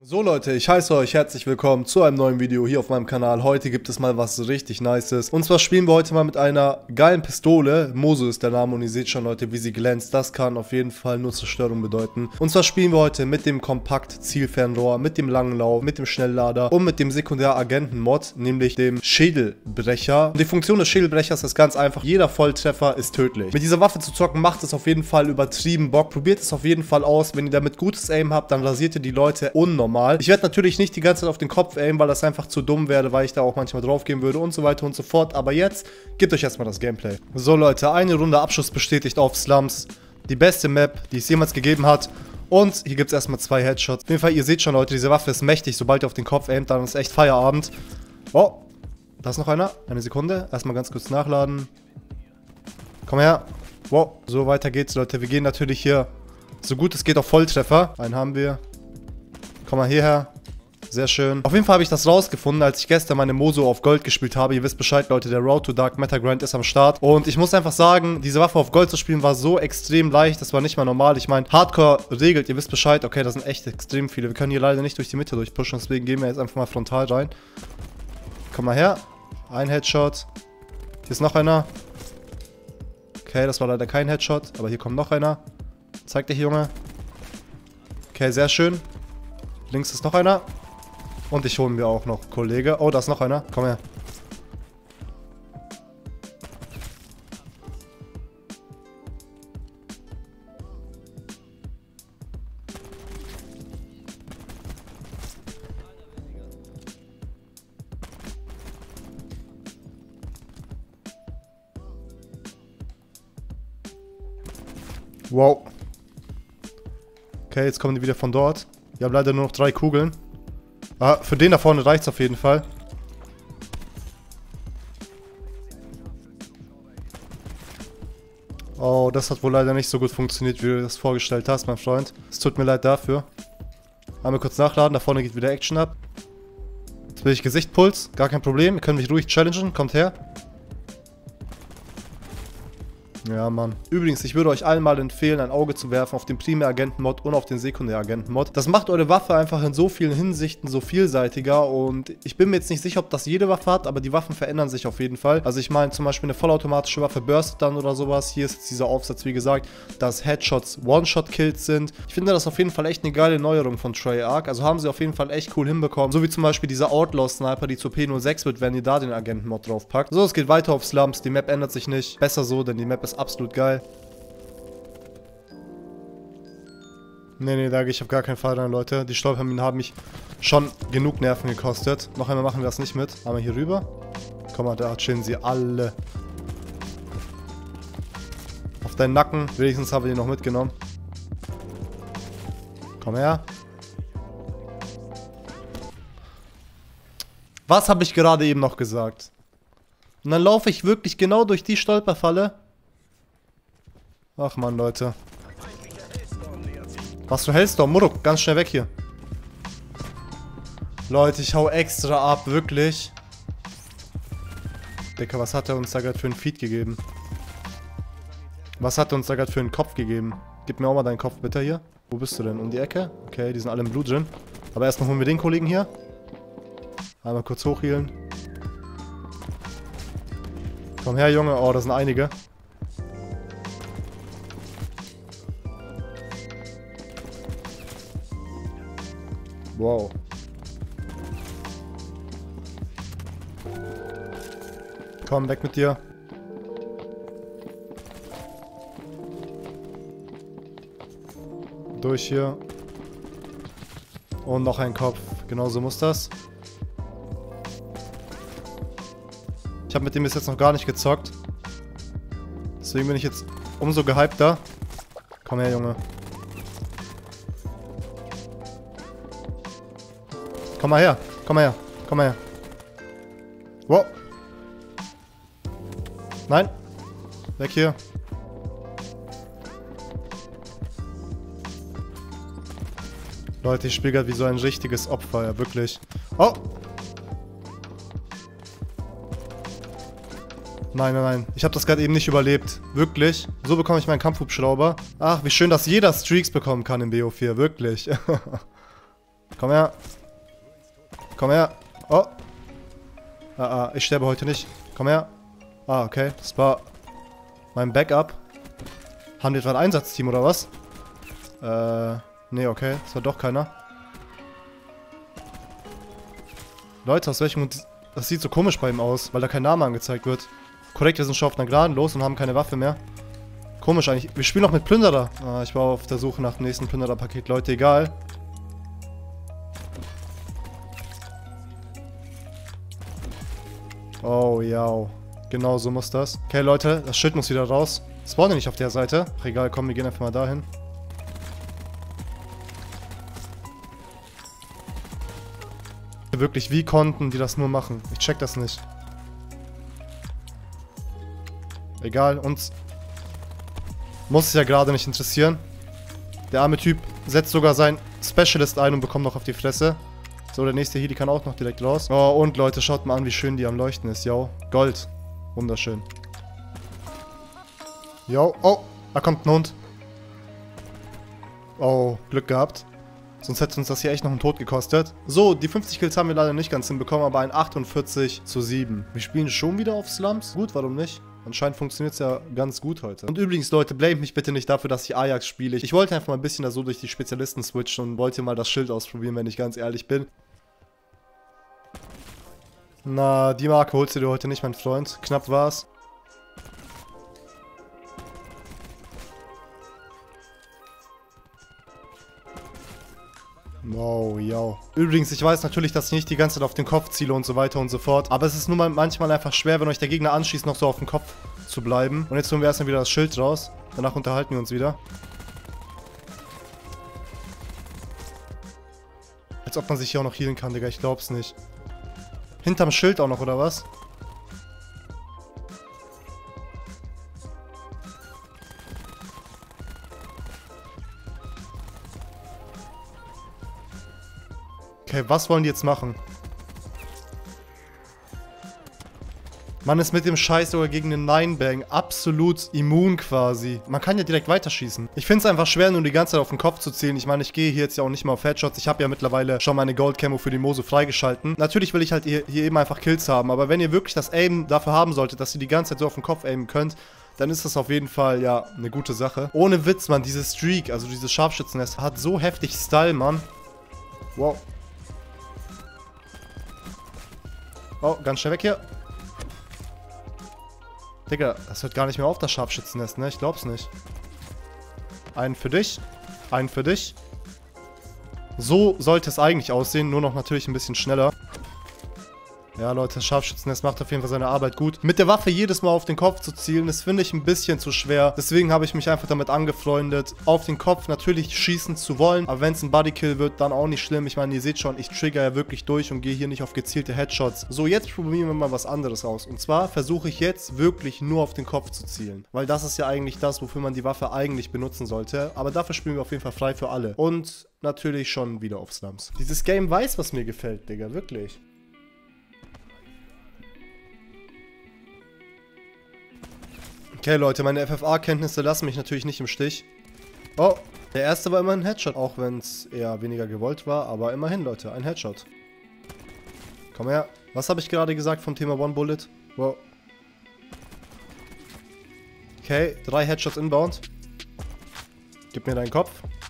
So Leute, ich heiße euch herzlich willkommen zu einem neuen Video hier auf meinem Kanal. Heute gibt es mal was richtig Nices. Und zwar spielen wir heute mal mit einer geilen Pistole. Moso ist der Name und ihr seht schon Leute, wie sie glänzt. Das kann auf jeden Fall nur Zerstörung bedeuten. Und zwar spielen wir heute mit dem Kompakt-Zielfernrohr, mit dem langen Lauf, mit dem Schnelllader und mit dem Sekundär-Agenten-Mod, nämlich dem Schädelbrecher. Und die Funktion des Schädelbrechers ist ganz einfach. Jeder Volltreffer ist tödlich. Mit dieser Waffe zu zocken macht es auf jeden Fall übertrieben Bock. Probiert es auf jeden Fall aus. Wenn ihr damit gutes Aim habt, dann rasiert ihr die Leute unnormal. Ich werde natürlich nicht die ganze Zeit auf den Kopf aimen, weil das einfach zu dumm wäre, weil ich da auch manchmal drauf gehen würde und so weiter und so fort. Aber jetzt gebt euch erstmal das Gameplay. So Leute, eine Runde Abschuss bestätigt auf Slums. Die beste Map, die es jemals gegeben hat. Und hier gibt es erstmal 2 Headshots. Auf jeden Fall, ihr seht schon Leute, diese Waffe ist mächtig. Sobald ihr auf den Kopf aimt, dann ist echt Feierabend. Oh, da ist noch einer. Eine Sekunde. Erstmal ganz kurz nachladen. Komm her. Wow, so weiter geht's Leute. Wir gehen natürlich hier so gut es geht auf Volltreffer. Einen haben wir. Komm mal hierher. Sehr schön. Auf jeden Fall habe ich das rausgefunden, als ich gestern meine Moso auf Gold gespielt habe. Ihr wisst Bescheid, Leute, der Road to Dark Meta Grind ist am Start. Und ich muss einfach sagen, diese Waffe auf Gold zu spielen war so extrem leicht. Das war nicht mal normal. Ich meine, Hardcore regelt, ihr wisst Bescheid. Okay, das sind echt extrem viele. Wir können hier leider nicht durch die Mitte durchpushen. Deswegen gehen wir jetzt einfach mal frontal rein. Komm mal her. Ein Headshot. Hier ist noch einer. Okay, das war leider kein Headshot. Aber hier kommt noch einer. Zeig dich, Junge. Okay, sehr schön. Links ist noch einer. Und ich hole mir auch noch, Kollege. Oh, da ist noch einer. Komm her. Wow. Okay, jetzt kommen die wieder von dort. Wir haben leider nur noch 3 Kugeln. Ah, für den da vorne reicht es auf jeden Fall. Oh, das hat wohl leider nicht so gut funktioniert, wie du das vorgestellt hast, mein Freund. Es tut mir leid dafür. Einmal kurz nachladen, da vorne geht wieder Action ab. Jetzt will ich Gesichtpuls, gar kein Problem. Ihr könnt mich ruhig challengen, kommt her. Ja, Mann. Übrigens, ich würde euch allen mal empfehlen, ein Auge zu werfen auf den Primäragenten-Mod und auf den Sekundäragenten-Mod. Das macht eure Waffe einfach in so vielen Hinsichten so vielseitiger und ich bin mir jetzt nicht sicher, ob das jede Waffe hat, aber die Waffen verändern sich auf jeden Fall. Also ich meine, zum Beispiel eine vollautomatische Waffe burstet dann oder sowas. Hier ist jetzt dieser Aufsatz, wie gesagt, dass Headshots One-Shot-Kills sind. Ich finde das auf jeden Fall echt eine geile Neuerung von Treyarch. Also haben sie auf jeden Fall echt cool hinbekommen. So wie zum Beispiel dieser Outlaw-Sniper, die zur P06 wird, wenn ihr da den Agenten-Mod draufpackt. So, es geht weiter auf Slums. Die Map ändert sich nicht. Besser so, denn die Map ist absolut geil. Nee, da gehe ich auf gar keinen Fall rein, Leute. Die Stolperminen haben mich schon genug Nerven gekostet. Noch einmal machen wir das nicht mit. Einmal hier rüber. Komm mal, da chillen sie alle. Auf deinen Nacken. Wenigstens haben wir die noch mitgenommen. Komm her. Was habe ich gerade eben noch gesagt? Und dann laufe ich wirklich genau durch die Stolperfalle. Ach man, Leute. Was für Hellstorm? Muruk, ganz schnell weg hier. Leute, ich hau extra ab, wirklich. Dicker, was hat er uns da gerade für einen Feed gegeben? Was hat er uns da gerade für einen Kopf gegeben? Gib mir auch mal deinen Kopf bitte hier. Wo bist du denn? Um die Ecke? Okay, die sind alle im Blut drin. Aber erstmal holen wir den Kollegen hier. Einmal kurz hochhealen. Komm her, Junge. Oh, da sind einige. Wow. Komm, weg mit dir. Durch hier. Und noch ein Kopf. Genauso muss das. Ich habe mit dem bis jetzt noch gar nicht gezockt. Deswegen bin ich jetzt umso gehypter. Komm her, Junge. Komm mal her, komm mal her, komm mal her. Wow. Nein. Weg hier. Leute, ich spiele gerade wie so ein richtiges Opfer, ja, wirklich. Oh. Nein. Ich habe das gerade eben nicht überlebt. Wirklich. So bekomme ich meinen Kampfhubschrauber. Ach, wie schön, dass jeder Streaks bekommen kann in BO4. Wirklich. Komm her. Komm her. Oh. Ich sterbe heute nicht. Komm her. Okay. Das war mein Backup. Haben die etwa ein Einsatzteam oder was? Nee, okay. Das war doch keiner. Leute, aus welchem Grund... Das sieht so komisch bei ihm aus, weil da kein Name angezeigt wird. Korrekt, wir sind schon auf einer Geraden los und haben keine Waffe mehr. Komisch eigentlich. Wir spielen noch mit Plünderer. Ich war auf der Suche nach dem nächsten Plünderer-Paket. Leute, egal. Oh, ja. Genau so muss das. Okay, Leute, das Schild muss wieder raus. Spawnen ja nicht auf der Seite. Ach, egal, komm, wir gehen einfach mal dahin. Wirklich, wie konnten die das nur machen? Ich check das nicht. Egal, uns muss es ja gerade nicht interessieren. Der arme Typ setzt sogar seinen Specialist ein und bekommt noch auf die Fresse. So, der nächste hier, die kann auch noch direkt raus. Oh, und Leute, schaut mal an, wie schön die am Leuchten ist. Yo, Gold. Wunderschön. Yo, oh, da kommt ein Hund. Oh, Glück gehabt. Sonst hätte uns das hier echt noch einen Tod gekostet. So, die 50 Kills haben wir leider nicht ganz hinbekommen, aber ein 48:7. Wir spielen schon wieder auf Slums. Gut, warum nicht? Anscheinend funktioniert es ja ganz gut heute. Und übrigens, Leute, blame mich bitte nicht dafür, dass ich Ajax spiele. Ich wollte einfach mal ein bisschen da so durch die Spezialisten switchen und wollte mal das Schild ausprobieren, wenn ich ganz ehrlich bin. Na, die Marke holst du dir heute nicht, mein Freund. Knapp war's. Oh, ja. Übrigens, ich weiß natürlich, dass ich nicht die ganze Zeit auf den Kopf ziele und so weiter und so fort. Aber es ist nun mal manchmal einfach schwer, wenn euch der Gegner anschießt, noch so auf den Kopf zu bleiben. Und jetzt holen wir erstmal wieder das Schild raus. Danach unterhalten wir uns wieder. Als ob man sich hier auch noch healen kann, Digga. Ich glaub's nicht. Hinterm Schild auch noch, oder was? Okay, was wollen die jetzt machen? Man ist mit dem Scheiß sogar gegen den Ninebang absolut immun quasi. Man kann ja direkt weiterschießen. Ich finde es einfach schwer, nur die ganze Zeit auf den Kopf zu zielen. Ich meine, ich gehe hier jetzt ja auch nicht mal auf Headshots. Ich habe ja mittlerweile schon meine Gold-Camo für die Moso freigeschalten. Natürlich will ich halt hier eben einfach Kills haben. Aber wenn ihr wirklich das Aim dafür haben solltet, dass ihr die ganze Zeit so auf den Kopf aimen könnt, dann ist das auf jeden Fall, ja, eine gute Sache. Ohne Witz, Mann, dieses Streak, also dieses Scharfschützennest, hat so heftig Style, Mann. Wow. Oh, ganz schnell weg hier. Digga, das hört gar nicht mehr auf, das Scharfschützennest, ne? Ich glaub's nicht. Einen für dich. Einen für dich. So sollte es eigentlich aussehen, nur noch natürlich ein bisschen schneller. Ja, Leute, das Scharfschützennest macht auf jeden Fall seine Arbeit gut. Mit der Waffe jedes Mal auf den Kopf zu zielen, das finde ich ein bisschen zu schwer. Deswegen habe ich mich einfach damit angefreundet, auf den Kopf natürlich schießen zu wollen. Aber wenn es ein Bodykill wird, dann auch nicht schlimm. Ich meine, ihr seht schon, ich trigger ja wirklich durch und gehe hier nicht auf gezielte Headshots. So, jetzt probieren wir mal was anderes aus. Und zwar versuche ich jetzt wirklich nur auf den Kopf zu zielen. Weil das ist ja eigentlich das, wofür man die Waffe eigentlich benutzen sollte. Aber dafür spielen wir auf jeden Fall frei für alle. Und natürlich schon wieder auf Slums. Dieses Game weiß, was mir gefällt, Digga, wirklich. Okay, Leute, meine FFA-Kenntnisse lassen mich natürlich nicht im Stich. Oh, der erste war immerhin ein Headshot, auch wenn es eher weniger gewollt war, aber immerhin, Leute, ein Headshot. Komm her. Was habe ich gerade gesagt vom Thema One Bullet? Wow. Okay, 3 Headshots inbound. Gib mir deinen Kopf.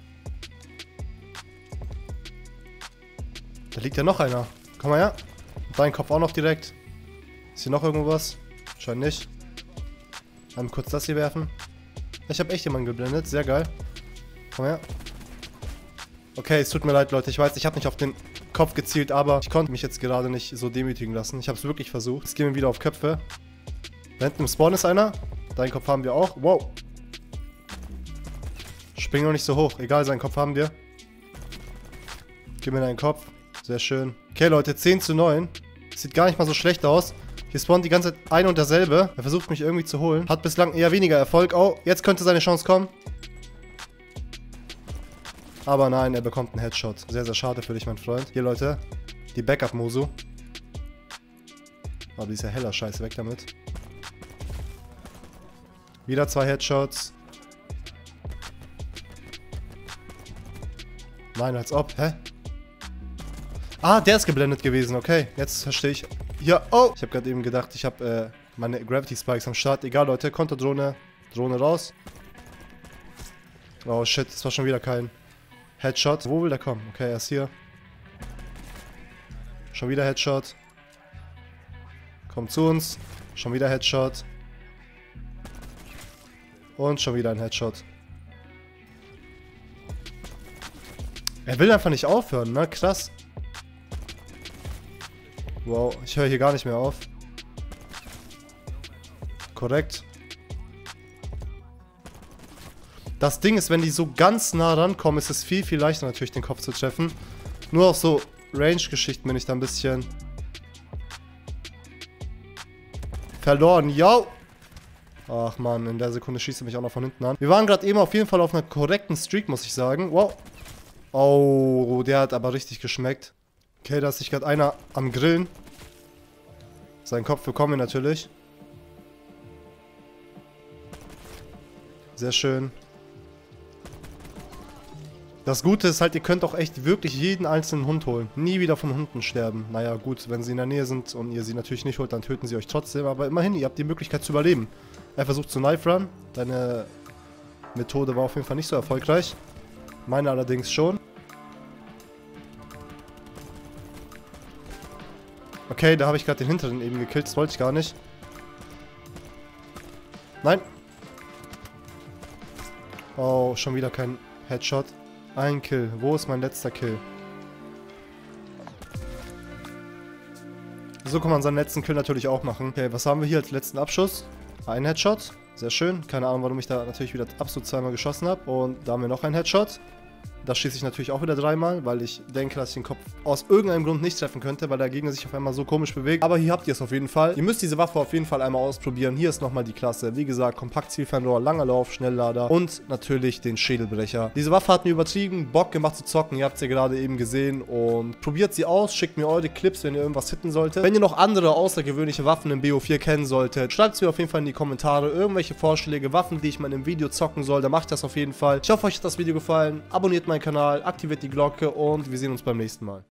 Da liegt ja noch einer. Komm mal her. Dein Kopf auch noch direkt. Ist hier noch irgendwo was? Scheint nicht. Einmal kurz das hier werfen. Ich habe echt jemanden geblendet. Sehr geil. Komm her. Okay, es tut mir leid, Leute. Ich weiß, ich habe nicht auf den Kopf gezielt, aber ich konnte mich jetzt gerade nicht so demütigen lassen. Ich habe es wirklich versucht. Jetzt gehen wir wieder auf Köpfe. Da hinten im Spawn ist einer. Deinen Kopf haben wir auch. Wow. Spring noch nicht so hoch. Egal, seinen Kopf haben wir. Gib mir deinen Kopf. Sehr schön. Okay, Leute, 10:9. Sieht gar nicht mal so schlecht aus. Hier spawnt die ganze Zeit ein und derselbe. Er versucht mich irgendwie zu holen. Hat bislang eher weniger Erfolg. Oh, jetzt könnte seine Chance kommen. Aber nein, er bekommt einen Headshot. Sehr, sehr schade für dich, mein Freund. Hier, Leute. Die Backup-Mosu. Aber die ist ja heller Scheiße. Weg damit. Wieder 2 Headshots. Nein, als ob. Hä? Ah, der ist geblendet gewesen. Okay, jetzt verstehe ich. Ja, oh. Ich habe gerade eben gedacht, ich habe meine Gravity Spikes am Start. Egal, Leute. Konterdrohne. Drohne raus. Oh, shit. Das war schon wieder kein Headshot. Wo will der kommen? Okay, er ist hier. Schon wieder Headshot. Kommt zu uns. Schon wieder Headshot. Und schon wieder ein Headshot. Er will einfach nicht aufhören, ne? Krass. Wow, ich höre hier gar nicht mehr auf. Korrekt. Das Ding ist, wenn die so ganz nah rankommen, ist es viel, viel leichter natürlich den Kopf zu treffen. Nur auf so Range-Geschichten bin ich da ein bisschen verloren. Yo! Ach man, in der Sekunde schießt er mich auch noch von hinten an. Wir waren gerade eben auf jeden Fall auf einer korrekten Streak, muss ich sagen. Wow. Oh, der hat aber richtig geschmeckt. Okay, da ist sich gerade einer am Grillen. Seinen Kopf bekommen wir natürlich. Sehr schön. Das Gute ist halt, ihr könnt auch echt wirklich jeden einzelnen Hund holen. Nie wieder von Hunden sterben. Naja, gut, wenn sie in der Nähe sind und ihr sie natürlich nicht holt, dann töten sie euch trotzdem. Aber immerhin, ihr habt die Möglichkeit zu überleben. Er versucht zu Knife Run. Deine Methode war auf jeden Fall nicht so erfolgreich. Meine allerdings schon. Okay, da habe ich gerade den hinteren eben gekillt. Das wollte ich gar nicht. Nein. Oh, schon wieder kein Headshot. Ein Kill. Wo ist mein letzter Kill? So kann man seinen letzten Kill natürlich auch machen. Okay, was haben wir hier als letzten Abschuss? Ein Headshot. Sehr schön. Keine Ahnung, warum ich da natürlich wieder absolut zweimal geschossen habe. Und da haben wir noch einen Headshot. Das schieße ich natürlich auch wieder dreimal, weil ich denke, dass ich den Kopf aus irgendeinem Grund nicht treffen könnte, weil der Gegner sich auf einmal so komisch bewegt. Aber hier habt ihr es auf jeden Fall. Ihr müsst diese Waffe auf jeden Fall einmal ausprobieren. Hier ist nochmal die Klasse. Wie gesagt, Kompakt-Zielfernrohr, langer Lauf, Schnelllader und natürlich den Schädelbrecher. Diese Waffe hat mir übertrieben Bock gemacht zu zocken. Ihr habt sie ja gerade eben gesehen und probiert sie aus. Schickt mir eure Clips, wenn ihr irgendwas hitten solltet. Wenn ihr noch andere außergewöhnliche Waffen im BO4 kennen solltet, schreibt es mir auf jeden Fall in die Kommentare. Irgendwelche Vorschläge, Waffen, die ich mal in einem Video zocken soll, dann macht das auf jeden Fall. Ich hoffe, euch hat das Video gefallen. Abonniert meinen Kanal, aktiviert die Glocke und wir sehen uns beim nächsten Mal.